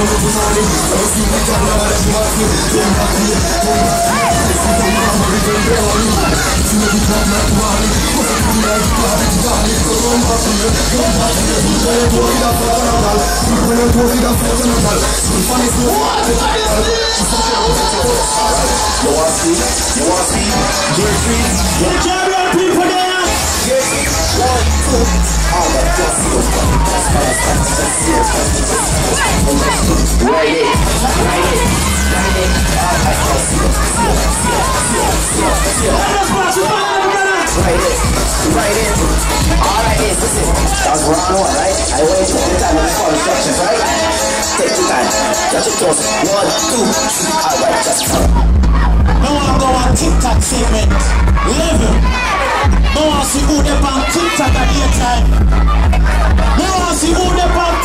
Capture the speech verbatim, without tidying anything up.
You want to see? You want to see? Get free. Get champion people there. Get free. One, two. All that just see what's coming. That's how it's coming. Let's see what's coming. Right it. Right it. Right it. All that just see what's coming. See it. See it. See it. See it. Right it. Right it. All right is, listen. That was round one, right? I wait till the time before instructions, right? Take your time. Touch your toes. One, two, three. All right, just come. No one go on TikTok segment. Level. No one see who they on TikTok at the time. No one see who they on